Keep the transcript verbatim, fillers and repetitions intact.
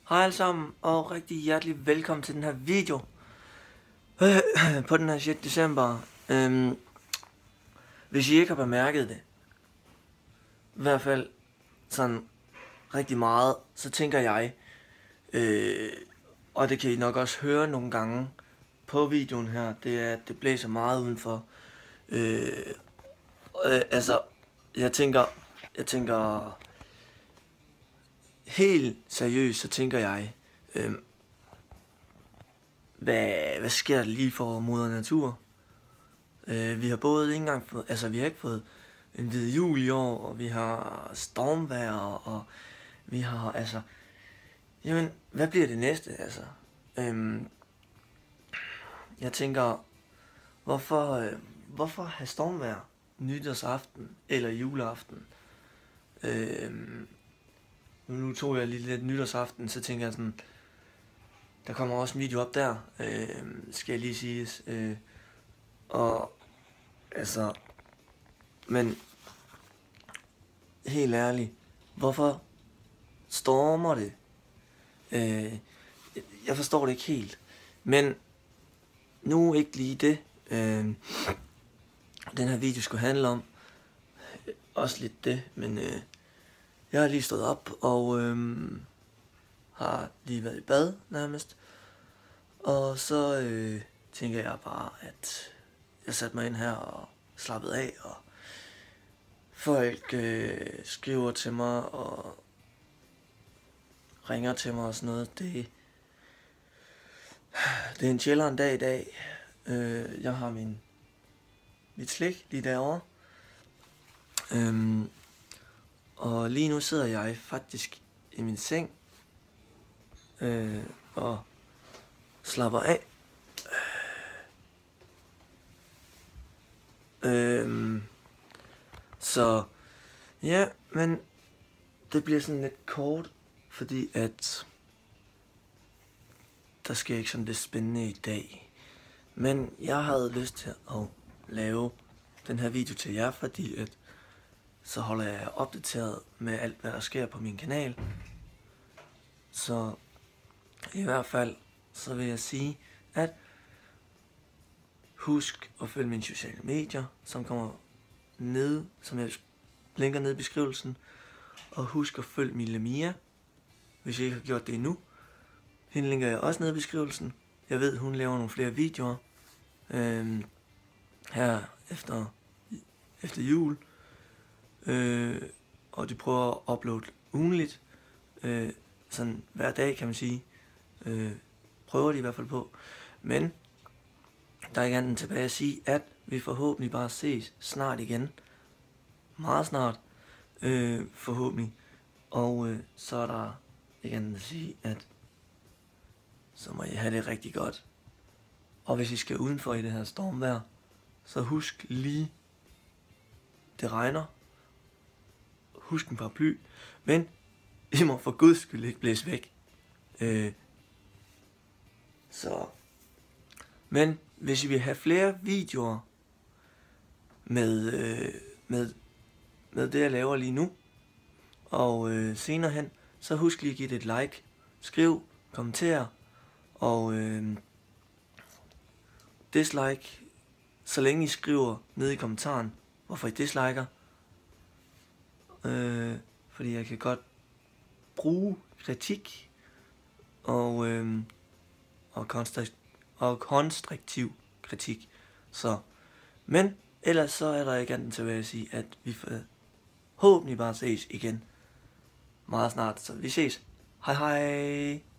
Hej alle sammen, og rigtig hjertelig velkommen til den her video øh, på den her sjette december. øhm, Hvis I ikke har bemærket det, i hvert fald sådan rigtig meget, så tænker jeg, øh, og det kan I nok også høre nogle gange på videoen her, det er, at det blæser meget udenfor. øh, øh, Altså, jeg tænker, jeg tænker... Helt seriøst, så tænker jeg, øh, hvad, hvad sker der lige for moder natur? Øh, vi har både ikke engang fået, altså vi har ikke fået en hvid jul i år, og vi har stormvejr, og vi har, altså, jamen, hvad bliver det næste, altså? Øh, jeg tænker, hvorfor, øh, hvorfor have stormvejr nytårsaften eller juleaften? Øh, Nu tog jeg lige lidt nytårsaften, så tænker jeg sådan, der kommer også en video op der, øh, skal jeg lige siges. Øh, og altså, men helt ærligt, hvorfor stormer det? Øh, jeg forstår det ikke helt, men nu ikke lige det, øh, den her video skulle handle om. Også lidt det, men... Øh, Jeg har lige stået op og øhm, har lige været i bad nærmest. Og så øh, tænker jeg bare, at jeg satte mig ind her og slappede af. Og folk øh, skriver til mig og ringer til mig og sådan noget. Det, det er en chilleren dag i dag. Øh, jeg har min, mit slik lige derovre. Øhm, Og lige nu sidder jeg faktisk i min seng øh, og slapper af. Øh, så ja, men det bliver sådan lidt kort, fordi at der sker ikke sådan det spændende i dag. Men jeg havde lyst til at lave den her video til jer, fordi at så holder jeg opdateret med alt, hvad der sker på min kanal. Så i hvert fald, så vil jeg sige, at husk at følge mine sociale medier, som kommer ned, som jeg linker ned i beskrivelsen. Og husk at følge Mille Mia, hvis I ikke har gjort det endnu. Hende linker jeg også ned i beskrivelsen. Jeg ved, hun laver nogle flere videoer øh, her efter, efter jul. Øh, og de prøver at uploade ugenligt, øh, sådan hver dag kan man sige, øh, prøver de i hvert fald på, men der er ikke andet tilbage at sige, at vi forhåbentlig bare ses snart igen, meget snart, øh, forhåbentlig, og øh, så er der ikke andet at sige, at så må I have det rigtig godt, og hvis I skal udenfor i det her stormvejr, så husk lige, det regner. Husk en paraply, men I må for guds skyld ikke blæse væk. Øh, så. Men hvis I vil have flere videoer med, øh, med, med det, jeg laver lige nu, og øh, senere hen, så husk lige at give det et like, skriv, kommenter, og øh, dislike, så længe I skriver ned i kommentaren, hvorfor I disliker. Øh, fordi jeg kan godt bruge kritik og, øh, og, konstrik- og konstruktiv kritik. Så, men ellers så er der ikke andet til at sige, at vi forhåbentlig bare ses igen meget snart. Så vi ses. Hej hej.